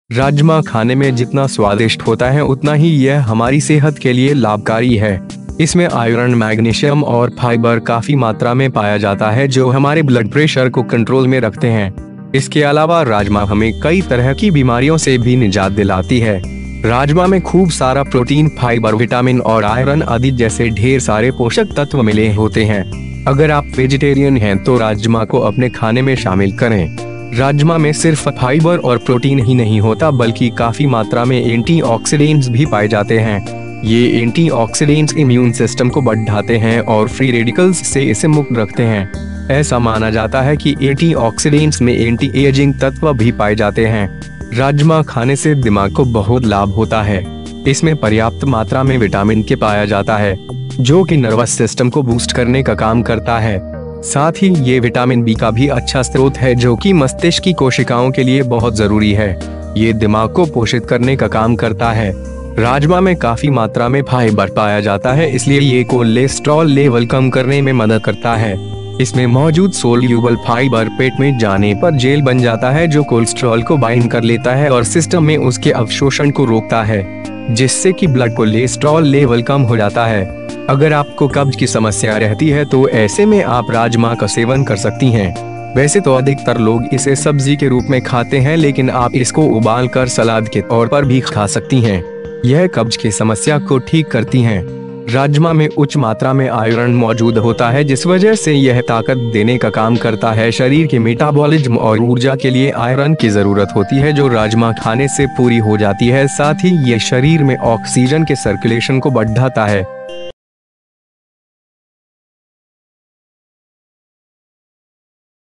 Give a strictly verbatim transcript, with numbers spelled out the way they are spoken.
राजमा खाने में जितना स्वादिष्ट होता है उतना ही यह हमारी सेहत के लिए लाभकारी है। इसमें आयरन, मैग्नीशियम और फाइबर काफी मात्रा में पाया जाता है जो हमारे ब्लड प्रेशर को कंट्रोल में रखते हैं। इसके अलावा राजमा हमें कई तरह की बीमारियों से भी निजात दिलाती है। राजमा में खूब सारा प्रोटीन, फाइबर, विटामिन और आयरन आदि जैसे ढेर सारे पोषक तत्व मिले होते हैं। अगर आप वेजिटेरियन हैं तो राजमा को अपने खाने में शामिल करें। राजमा में सिर्फ फाइबर और प्रोटीन ही नहीं होता बल्कि काफी मात्रा में एंटीऑक्सीडेंट्स भी पाए जाते हैं। ये एंटीऑक्सीडेंट्स इम्यून सिस्टम को बढ़ाते हैं और फ्री रेडिकल्स से इसे मुक्त रखते हैं। ऐसा माना जाता है कि एंटीऑक्सीडेंट्स में एंटी एजिंग तत्व भी पाए जाते हैं। राजमा खाने से दिमाग को बहुत लाभ होता है। इसमें पर्याप्त मात्रा में विटामिन के पाया जाता है जो कि नर्वस सिस्टम को बूस्ट करने का काम करता है। साथ ही ये विटामिन बी का भी अच्छा स्रोत है जो कि मस्तिष्क की कोशिकाओं के लिए बहुत जरूरी है। ये दिमाग को पोषित करने का काम करता है। राजमा में काफी मात्रा में फाइबर पाया जाता है, इसलिए ये कोलेस्ट्रॉल लेवल कम करने में मदद करता है। इसमें मौजूद सोल्यूबल फाइबर पेट में जाने पर जेल बन जाता है जो कोलेस्ट्रॉल को बाइंड कर लेता है और सिस्टम में उसके अवशोषण को रोकता है, जिससे कि ब्लड कोलेस्ट्रॉल लेवल कम हो जाता है। अगर आपको कब्ज की समस्या रहती है तो ऐसे में आप राजमा का सेवन कर सकती हैं। वैसे तो अधिकतर लोग इसे सब्जी के रूप में खाते हैं, लेकिन आप इसको उबाल कर सलाद के तौर पर भी खा सकती हैं। यह कब्ज की समस्या को ठीक करती हैं। राजमा में उच्च मात्रा में आयरन मौजूद होता है जिस वजह से यह ताकत देने का काम करता है। शरीर के मेटाबॉलिज्म और ऊर्जा के लिए आयरन की जरूरत होती है जो राजमा खाने से पूरी हो जाती है। साथ ही ये शरीर में ऑक्सीजन के सर्कुलेशन को बढ़ाता है।